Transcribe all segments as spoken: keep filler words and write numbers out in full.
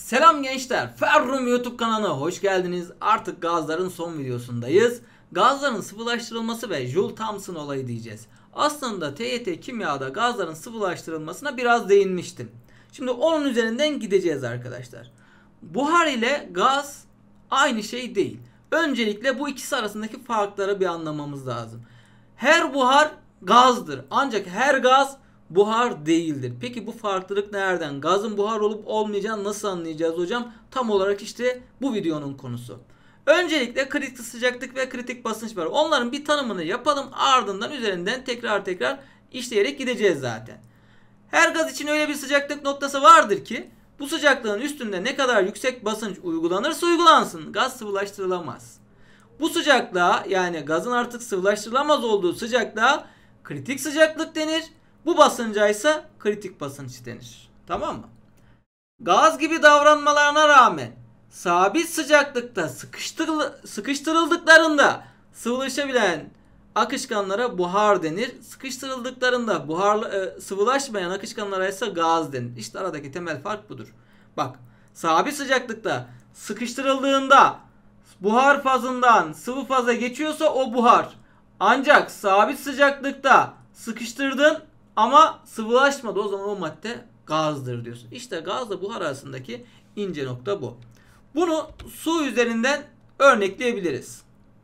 Selam gençler, Ferrum YouTube kanalına hoş geldiniz. Artık gazların son videosundayız. Gazların sıvılaştırılması ve Joule-Thomson olayı diyeceğiz. Aslında T Y T Kimya'da gazların sıvılaştırılmasına biraz değinmiştim. Şimdi onun üzerinden gideceğiz arkadaşlar. Buhar ile gaz aynı şey değil. Öncelikle bu ikisi arasındaki farkları bir anlamamız lazım. Her buhar gazdır. Ancak her gaz buhar değildir. Peki bu farklılık nereden? Gazın buhar olup olmayacağını nasıl anlayacağız hocam? Tam olarak işte bu videonun konusu. Öncelikle kritik sıcaklık ve kritik basınç var. Onların bir tanımını yapalım. Ardından üzerinden tekrar tekrar işleyerek gideceğiz zaten. Her gaz için öyle bir sıcaklık noktası vardır ki bu sıcaklığın üstünde ne kadar yüksek basınç uygulanırsa uygulansın gaz sıvılaştırılamaz. Bu sıcaklığa, yani gazın artık sıvılaştırılamaz olduğu sıcaklığa kritik sıcaklık denir. Bu basınca ise kritik basınç denir. Tamam mı? Gaz gibi davranmalarına rağmen sabit sıcaklıkta sıkıştırıldıklarında sıvılaşabilen akışkanlara buhar denir. Sıkıştırıldıklarında buhar, e, sıvılaşmayan akışkanlara ise gaz denir. İşte aradaki temel fark budur. Bak, sabit sıcaklıkta sıkıştırıldığında buhar fazından sıvı faza geçiyorsa o buhar. Ancak sabit sıcaklıkta sıkıştırdın ama sıvılaşmadı, o zaman o madde gazdır diyorsun. İşte gazla buhar arasındaki ince nokta bu. Bunu su üzerinden örnekleyebiliriz.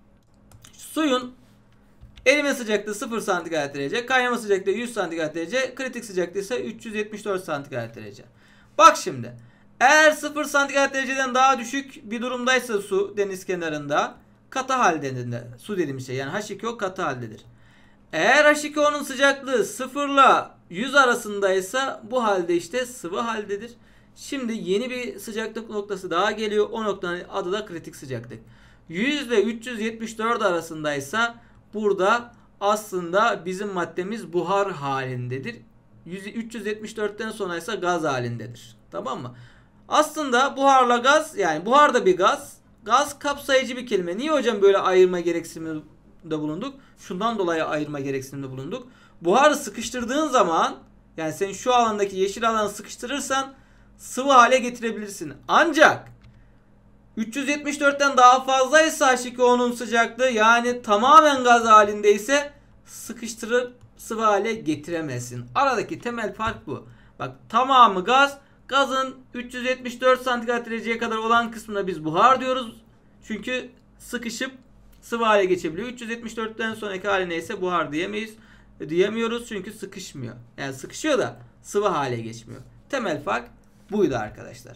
Suyun erime sıcaklığı sıfır santigrat derece, kaynama sıcaklığı yüz santigrat derece, kritik sıcaklığı ise üç yüz yetmiş dört santigrat derece. Bak şimdi, eğer sıfır santigrat dereceden daha düşük bir durumdaysa su deniz kenarında katı haldedir. Su dediğimiz şey yani H iki O katı haldedir. Eğer H iki O'nun sıcaklığı sıfır ile yüz arasındaysa bu halde işte sıvı haldedir. Şimdi yeni bir sıcaklık noktası daha geliyor. O noktanın adı da kritik sıcaklık. yüz ile üç yüz yetmiş dört arasındaysa burada aslında bizim maddemiz buhar halindedir. üç yüz yetmiş dörtten sonra ise gaz halindedir. Tamam mı? Aslında buharla gaz, yani buhar da bir gaz. Gaz kapsayıcı bir kelime. Niye hocam böyle ayırma gereksiniminde bulunduk? Şundan dolayı ayırma gereksiniminde bulunduk. Buharı sıkıştırdığın zaman, yani sen şu alandaki yeşil alanı sıkıştırırsan sıvı hale getirebilirsin. Ancak üç yüz yetmiş dörtten daha fazlaysa H iki O'nun sıcaklığı, yani tamamen gaz halindeyse sıkıştırıp sıvı hale getiremezsin. Aradaki temel fark bu. Bak, tamamı gaz. Gazın üç yüz yetmiş dört santigrat dereceye kadar olan kısmına biz buhar diyoruz. Çünkü sıkışıp sıvı hale geçebiliyor. üç yüz yetmiş dörtten sonraki haline ise buhar diyemeyiz. Diyemiyoruz çünkü sıkışmıyor. Yani sıkışıyor da sıvı hale geçmiyor. Temel fark buydu arkadaşlar.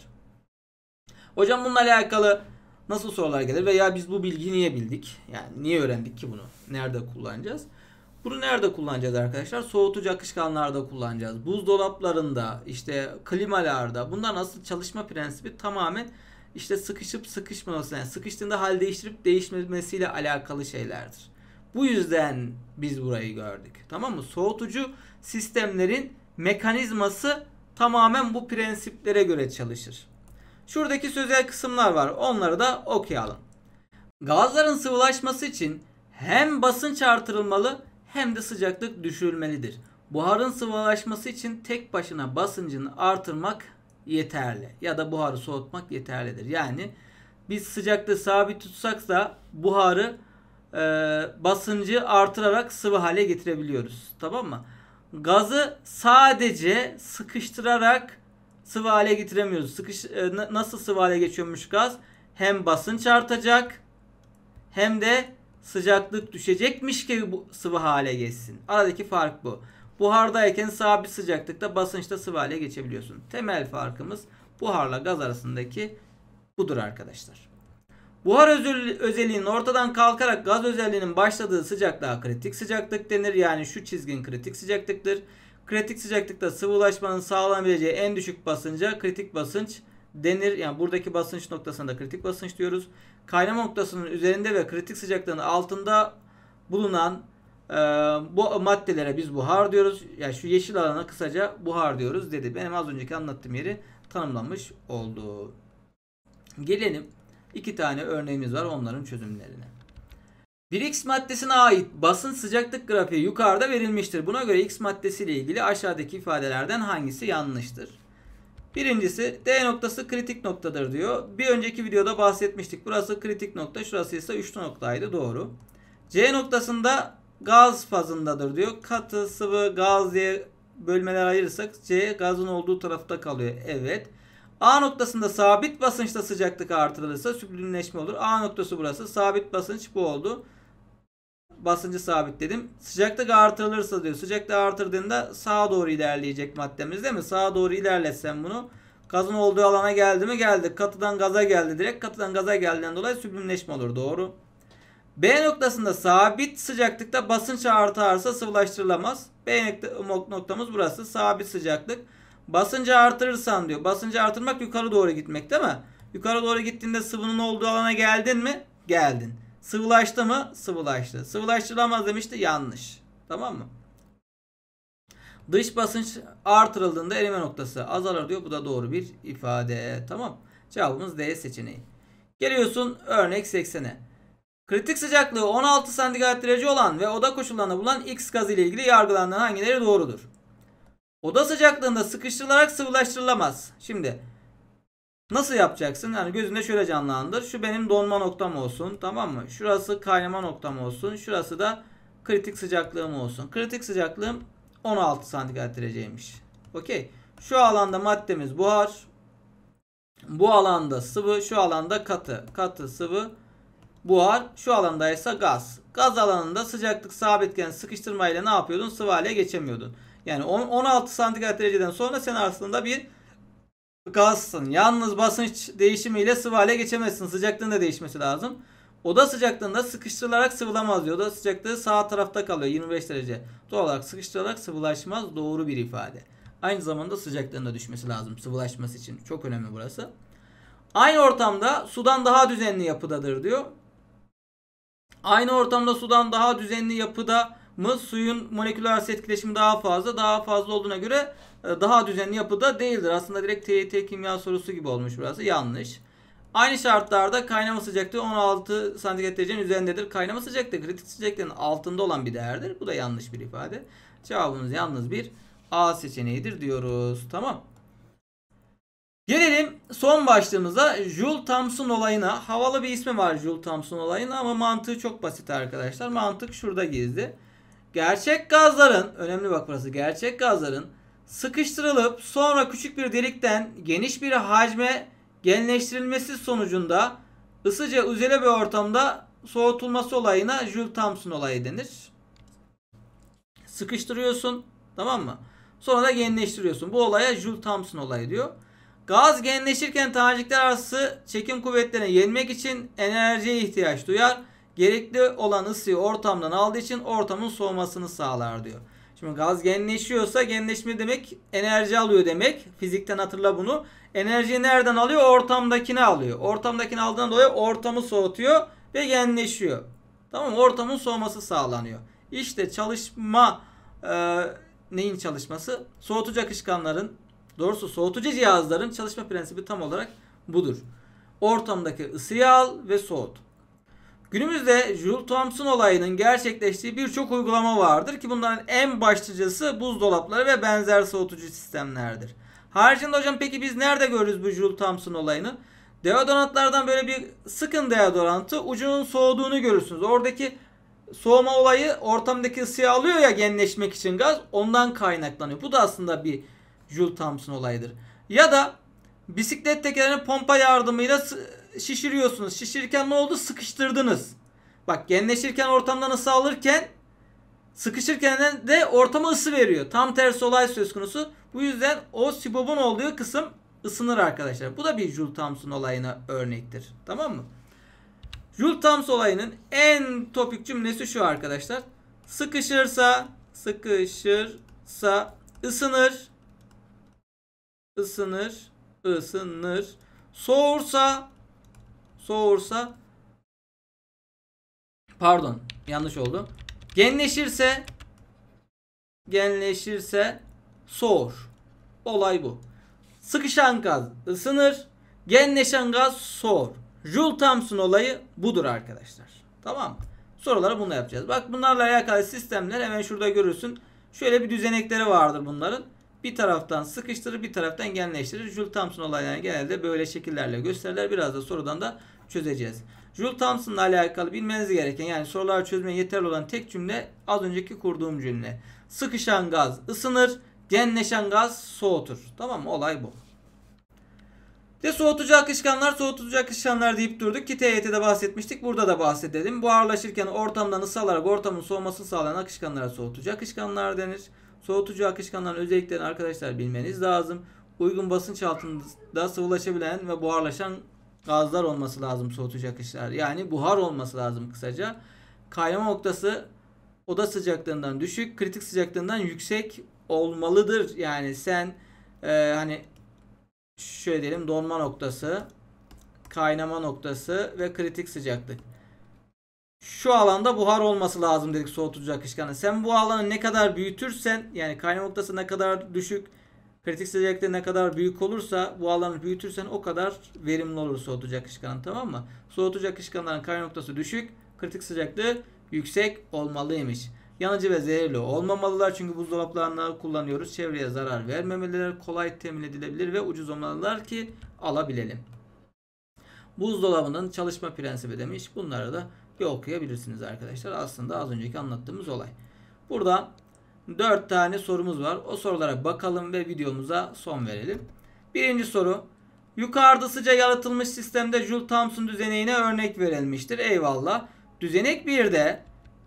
Hocam bununla alakalı nasıl sorular gelir veya biz bu bilgiyi niye bildik? Yani niye öğrendik ki bunu? Nerede kullanacağız? Bunu nerede kullanacağız arkadaşlar? Soğutucu akışkanlarda kullanacağız. Buzdolaplarında, işte klimalarda. Bunlar nasıl çalışma prensibi tamamen işte sıkışıp sıkışmaması, yani sıkıştığında hal değiştirip değişmemesiyle alakalı şeylerdir. Bu yüzden biz burayı gördük. Tamam mı? Soğutucu sistemlerin mekanizması tamamen bu prensiplere göre çalışır. Şuradaki sözel kısımlar var. Onları da okuyalım. Gazların sıvılaşması için hem basınç artırılmalı hem de sıcaklık düşürülmelidir. Buharın sıvılaşması için tek başına basıncını artırmak yeterli ya da buharı soğutmak yeterlidir. Yani biz sıcaklığı sabit tutsak da buharı e, basıncı artırarak sıvı hale getirebiliyoruz. Tamam mı? Gazı sadece sıkıştırarak sıvı hale getiremiyoruz. Sıkış, e, nasıl sıvı hale geçiyormuş gaz? Hem basınç artacak hem de sıcaklık düşecekmiş ki bu sıvı hale geçsin. Aradaki fark bu. Buhardayken sabit sıcaklıkta, basınçta sıvı hale geçebiliyorsun. Temel farkımız buharla gaz arasındaki budur arkadaşlar. Buhar özelliğinin ortadan kalkarak gaz özelliğinin başladığı sıcaklığa kritik sıcaklık denir. Yani şu çizgin kritik sıcaklıktır. Kritik sıcaklıkta sıvılaşmanın sağlanabileceği en düşük basınca kritik basınç denir. Yani buradaki basınç noktasına da kritik basınç diyoruz. Kaynama noktasının üzerinde ve kritik sıcaklığın altında bulunan e, bu maddelere biz buhar diyoruz. Yani şu yeşil alana kısaca buhar diyoruz dedi. Benim az önceki anlattığım yeri tanımlanmış oldu. Gelelim iki tane örneğimiz var, onların çözümlerine. Bir X maddesine ait basınç sıcaklık grafiği yukarıda verilmiştir. Buna göre X maddesi ile ilgili aşağıdaki ifadelerden hangisi yanlıştır? Birincisi D noktası kritik noktadır diyor. Bir önceki videoda bahsetmiştik. Burası kritik nokta, şurası ise üçlü noktaydı. Doğru. C noktasında gaz fazındadır diyor. Katı, sıvı, gaz diye bölmeler ayırırsak C gazın olduğu tarafta kalıyor. Evet. A noktasında sabit basınçta sıcaklık artırılırsa süblimleşme olur. A noktası burası. Sabit basınç bu oldu. Basıncı sabitledim. Sıcaklık artırılırsa diyor. Sıcaklık artırdığında sağa doğru ilerleyecek maddemiz değil mi? Sağa doğru ilerletsem bunu. Gazın olduğu alana geldi mi? Geldi. Katıdan gaza geldi direkt. Katıdan gaza geldiğinden dolayı süblimleşme olur. Doğru. B noktasında sabit sıcaklıkta basınç artarsa sıvılaştırılamaz. B noktamız burası. Sabit sıcaklık. Basıncı artırırsan diyor. Basıncı artırmak yukarı doğru gitmek değil mi? Yukarı doğru gittiğinde sıvının olduğu alana geldin mi? Geldin. Sıvılaştı mı? Sıvılaştı. Sıvılaştırılamaz demişti. Yanlış. Tamam mı? Dış basınç artırıldığında erime noktası azalır diyor. Bu da doğru bir ifade. Tamam. Cevabımız D seçeneği. Geliyorsun örnek seksene. Kritik sıcaklığı on altı santigrat derece olan ve oda koşullarında bulunan X gazı ile ilgili yargılanan hangileri doğrudur? Oda sıcaklığında sıkıştırılarak sıvılaştırılamaz. Şimdi nasıl yapacaksın? Yani gözünde şöyle canlandır. Şu benim donma noktam olsun. Tamam mı? Şurası kaynama noktam olsun. Şurası da kritik sıcaklığım olsun. Kritik sıcaklığım on altı santigrat dereceymiş. Okey. Şu alanda maddemiz buhar. Bu alanda sıvı. Şu alanda katı. Katı, sıvı, buhar. Şu alanda ise gaz. Gaz alanında sıcaklık sabitken sıkıştırmayla ne yapıyordun? Sıvı hale geçemiyordun. Yani on altı santigrat dereceden sonra sen aslında bir gazsın. Yalnız basınç değişimiyle sıvı hale geçemezsin. Sıcaklığın da değişmesi lazım. Oda sıcaklığında sıkıştırılarak sıvılamaz diyor. Oda sıcaklığı sağ tarafta kalıyor. yirmi beş derece. Doğal olarak sıkıştırılarak sıvılaşmaz. Doğru bir ifade. Aynı zamanda sıcaklığın da düşmesi lazım sıvılaşması için. Çok önemli burası. Aynı ortamda sudan daha düzenli yapıdadır diyor. Aynı ortamda sudan daha düzenli yapıda mı? Suyun moleküler arası etkileşimi daha fazla. Daha fazla olduğuna göre daha düzenli yapıda değildir. Aslında direkt T Y T kimya sorusu gibi olmuş burası. Yanlış. Aynı şartlarda kaynama sıcaklığı on altı santigrat derecenin üzerindedir. Kaynama sıcaklığı kritik sıcaklığın altında olan bir değerdir. Bu da yanlış bir ifade. Cevabımız yalnız bir A seçeneğidir diyoruz. Tamam. Gelelim son başlığımıza, Joule-Thomson olayına. Havalı bir ismi var Joule-Thomson olayının ama mantığı çok basit arkadaşlar. Mantık şurada gizli. Gerçek gazların, önemli bak burası, gerçek gazların sıkıştırılıp sonra küçük bir delikten geniş bir hacme genleştirilmesi sonucunda ısıca üzeri bir ortamda soğutulması olayına Joule-Thomson olayı denir. Sıkıştırıyorsun, tamam mı? Sonra da genleştiriyorsun. Bu olaya Joule-Thomson olayı diyor. Gaz genleşirken tanecikler arası çekim kuvvetlerini yenmek için enerjiye ihtiyaç duyar. Gerekli olan ısıyı ortamdan aldığı için ortamın soğumasını sağlar diyor. Şimdi gaz genleşiyorsa genleşme demek enerji alıyor demek. Fizikten hatırla bunu. Enerjiyi nereden alıyor? Ortamdakini alıyor. Ortamdakini aldığından dolayı ortamı soğutuyor ve genleşiyor. Tamam mı? Ortamın soğuması sağlanıyor. İşte çalışma e, neyin çalışması? Soğutucu akışkanların, doğrusu soğutucu cihazların çalışma prensibi tam olarak budur. Ortamdaki ısıyı al ve soğut. Günümüzde Joule-Thomson olayının gerçekleştiği birçok uygulama vardır ki bunların en başlıcası buzdolapları ve benzer soğutucu sistemlerdir. Haricinde hocam peki biz nerede görürüz bu Joule-Thomson olayını? Deodorantlardan böyle bir sıkın deodorantı, ucunun soğuduğunu görürsünüz. Oradaki soğuma olayı ortamdaki ısıyı alıyor ya genleşmek için gaz, ondan kaynaklanıyor. Bu da aslında bir Joule-Thomson olayıdır. Ya da bisiklet tekerini pompa yardımıyla şişiriyorsunuz. Şişirirken ne oldu? Sıkıştırdınız. Bak genleşirken ortamdan ısı alırken sıkışırken de ortama ısı veriyor. Tam tersi olay söz konusu. Bu yüzden o sibobun olduğu kısım ısınır arkadaşlar. Bu da bir Joule-Thomson olayına örnektir. Tamam mı? Joule-Thomson olayının en topik cümlesi şu arkadaşlar. Sıkışırsa sıkışırsa ısınır. Isınır. Isınır. Soğursa soğursa pardon yanlış oldu. Genleşirse genleşirse soğur. Olay bu. Sıkışan gaz ısınır. Genleşen gaz soğur. Joule-Thomson olayı budur arkadaşlar. Tamam mı? Soruları bununla yapacağız. Bak bunlarla alakalı sistemler hemen şurada görürsün. Şöyle bir düzenekleri vardır bunların. bir taraftan sıkıştırır, bir taraftan genleştirir. Joule Thomson olaylarını genelde böyle şekillerle gösterirler. Biraz da sorudan da çözeceğiz. Joule Thomson'la alakalı bilmeniz gereken, yani sorular çözmeye yeterli olan tek cümle az önceki kurduğum cümle. Sıkışan gaz ısınır, genleşen gaz soğutur. Tamam mı? Olay bu. De soğutucu akışkanlar, soğutucu akışkanlar deyip durduk ki T Y T'de bahsetmiştik. Burada da bahsedelim. Buharlaşırken ortamdan ısı alarak ortamın soğumasını sağlayan akışkanlara soğutucu akışkanlar denir. Soğutucu akışkanların özelliklerini arkadaşlar bilmeniz lazım. Uygun basınç altında sıvılaşabilen ve buharlaşan gazlar olması lazım soğutucu akışlar. Yani buhar olması lazım kısaca. Kaynama noktası oda sıcaklığından düşük, kritik sıcaklığından yüksek olmalıdır. Yani sen e, hani şöyle diyelim, donma noktası, kaynama noktası ve kritik sıcaklık. Şu alanda buhar olması lazım dedik soğutucu akışkanı. Sen bu alanı ne kadar büyütürsen, yani kaynama noktası ne kadar düşük, kritik sıcaklığı ne kadar büyük olursa bu alanı büyütürsen o kadar verimli olur soğutucu akışkanın, tamam mı? Soğutucu akışkanların kaynama noktası düşük, kritik sıcaklığı yüksek olmalıymış. Yanıcı ve zehirli olmamalılar çünkü buzdolaplarında kullanıyoruz. Çevreye zarar vermemeliler, kolay temin edilebilir ve ucuz olmalılar ki alabilelim. Buzdolabının çalışma prensibi demiş. Bunları da bir okuyabilirsiniz arkadaşlar. Aslında az önceki anlattığımız olay. Burada dört tane sorumuz var. O sorulara bakalım ve videomuza son verelim. Birinci soru. Yukarıda sıca yalıtılmış sistemde Joule Thomson düzeneğine örnek verilmiştir. Eyvallah. Düzenek birde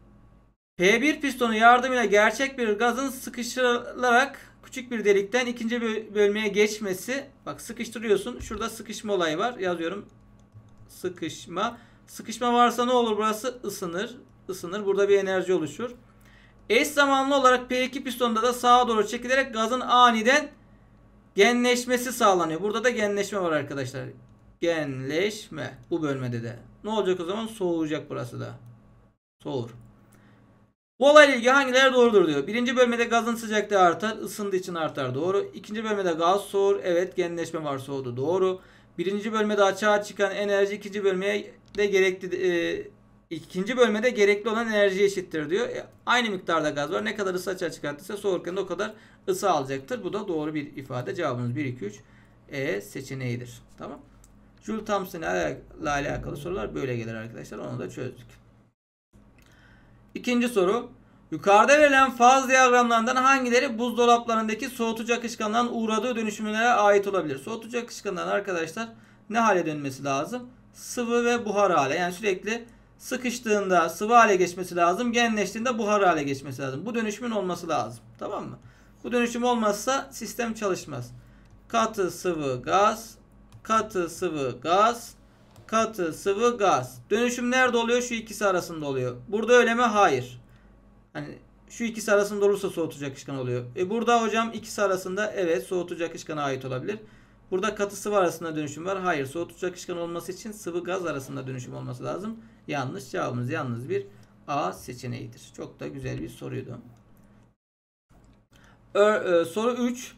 P bir pistonu yardımıyla gerçek bir gazın sıkıştırılarak küçük bir delikten ikinci bölmeye geçmesi. Bak, sıkıştırıyorsun. Şurada sıkışma olayı var. Yazıyorum. Sıkışma. Sıkışma varsa ne olur burası? Isınır. Isınır. Burada bir enerji oluşur. Eş zamanlı olarak P iki pistonda da sağa doğru çekilerek gazın aniden genleşmesi sağlanıyor. Burada da genleşme var arkadaşlar. Genleşme. Bu bölmede de. Ne olacak o zaman? Soğuyacak burası da. Soğur. Bu olayla ilgili hangileri doğrudur diyor. Birinci bölmede gazın sıcaklığı artar. Isındığı için artar. Doğru. İkinci bölmede gaz soğur. Evet, genleşme var, soğudu. Doğru. Birinci bölmede açığa çıkan enerji ikinci bölmeye de gerekli e, ikinci bölmede gerekli olan enerjiye eşittir diyor. E, aynı miktarda gaz var. Ne kadar ısı açığa çıkarttıysa soğurken de o kadar ısı alacaktır. Bu da doğru bir ifade. Cevabımız bir, iki, üç E seçeneğidir. Tamam. Joule Thomson ile alakalı sorular böyle gelir arkadaşlar. Onu da çözdük. İkinci soru. Yukarıda verilen faz diyagramlarından hangileri buzdolaplarındaki soğutucu akışkanların uğradığı dönüşümlere ait olabilir? Soğutucu akışkanların arkadaşlar ne hale dönmesi lazım? Sıvı ve buhar hale. Yani sürekli sıkıştığında sıvı hale geçmesi lazım. Genleştiğinde buhar hale geçmesi lazım. Bu dönüşümün olması lazım. Tamam mı? Bu dönüşüm olmazsa sistem çalışmaz. Katı sıvı gaz, katı sıvı gaz, katı sıvı gaz. Dönüşüm nerede oluyor? Şu ikisi arasında oluyor. Burada öyle mi? Hayır. Hani şu ikisi arasında olursa soğutucu akışkan oluyor. E burada hocam ikisi arasında, evet, soğutucu akışkana ait olabilir. Burada katı sıvı arasında dönüşüm var. Hayır. Soğutucu akışkan olması için sıvı gaz arasında dönüşüm olması lazım. Yanlış. Cevabımız yalnız bir A seçeneğidir. Çok da güzel bir soruydu. Ör, e, soru üç.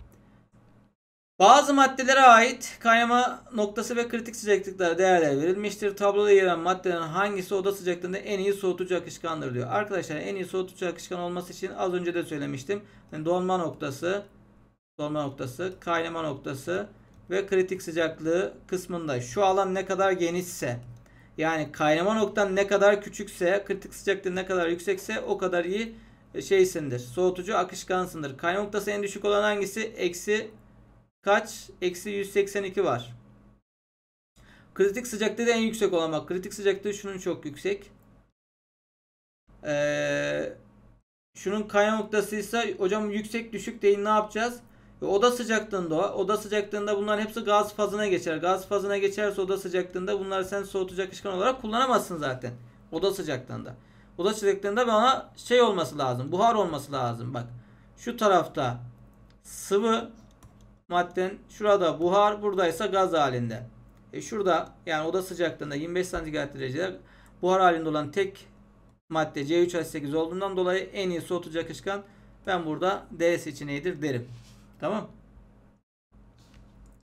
Bazı maddelere ait kaynama noktası ve kritik sıcaklıklara değerler verilmiştir. Tabloda yer alan maddelerin hangisi oda sıcaklığında en iyi soğutucu akışkandır diyor. Arkadaşlar, en iyi soğutucu akışkan olması için az önce de söylemiştim. Yani donma noktası, donma noktası, kaynama noktası ve kritik sıcaklığı kısmında şu alan ne kadar genişse, yani kaynama noktan ne kadar küçükse, kritik sıcaklığı ne kadar yüksekse o kadar iyi şeysindir. Soğutucu akışkansındır. Kaynama noktası en düşük olan hangisi? Eksi kaç? Eksi yüz seksen iki var. Kritik sıcaklığı da en yüksek olan, bak. Kritik sıcaklığı şunun çok yüksek. Ee, şunun kaynama noktası ise hocam yüksek düşük değil, ne yapacağız? E, oda sıcaklığında oda sıcaklığında bunların hepsi gaz fazına geçer. Gaz fazına geçerse oda sıcaklığında bunları sen soğutucu akışkan olarak kullanamazsın zaten. Oda sıcaklığında. Oda sıcaklığında bana şey olması lazım. Buhar olması lazım. Bak. Şu tarafta sıvı madden, şurada buhar, buradaysa gaz halinde. E şurada, yani oda sıcaklığında yirmi beş santigrat derecede buhar halinde olan tek madde C üç H sekiz olduğundan dolayı en iyi soğutucu akışkan ben burada D seçeneğidir derim. Tamam.